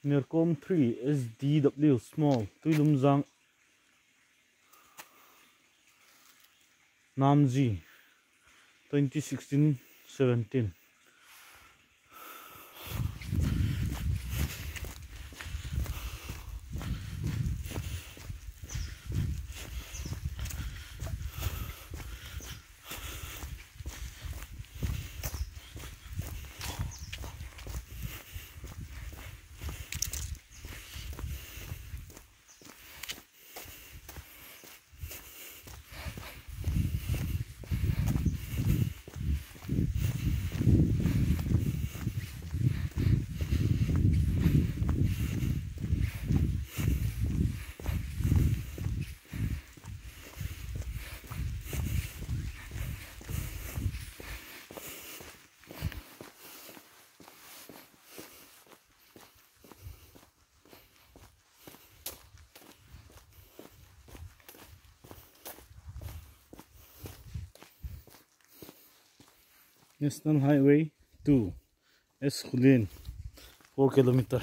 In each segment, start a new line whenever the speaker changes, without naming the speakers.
Nercom 3 SDW small Tuilumzang Namji 2016-17. National Highway 2 Esculin 4 km.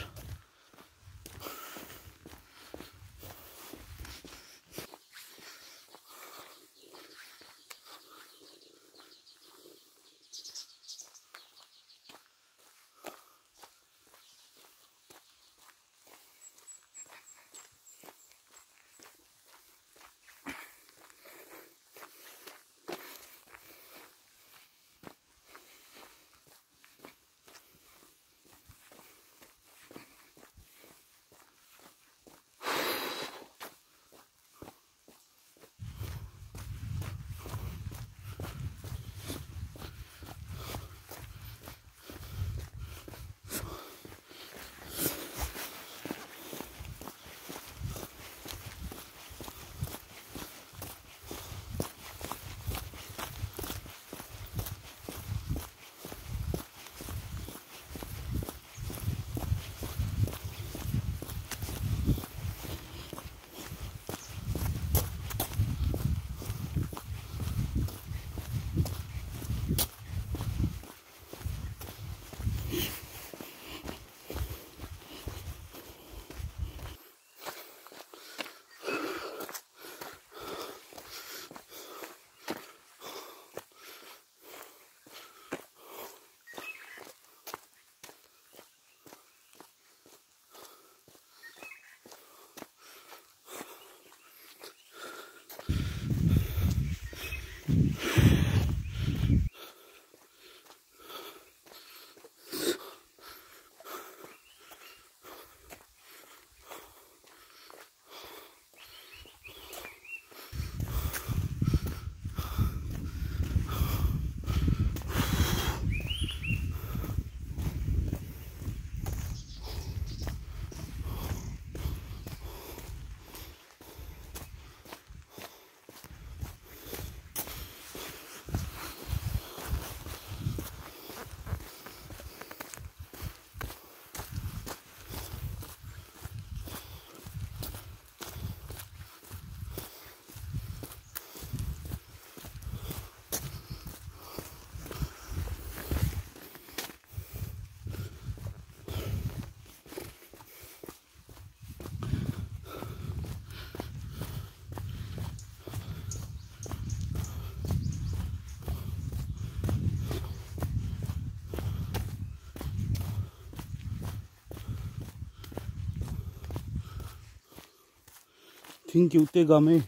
Think you take me.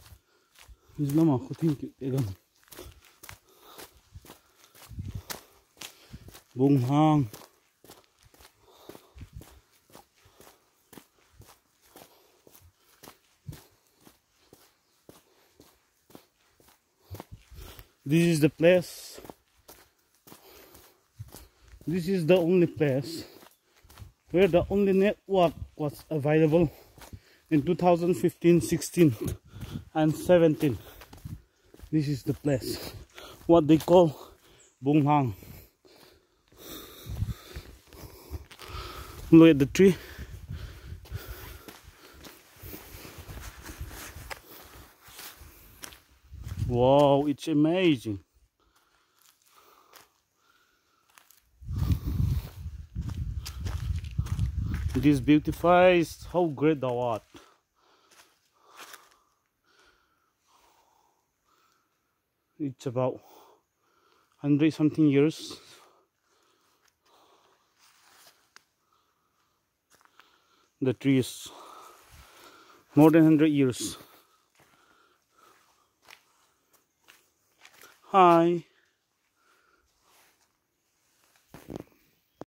Islam aku think you take. Bung Hang. This is the place. This is the only place where the only network was available in 2015, 16 and 17. This is the place, what they call Bung Hang. Look at the tree. Wow, it's amazing. This beautifies how great thou art. It's about 100 something years. The tree is more than 100 years. Hi.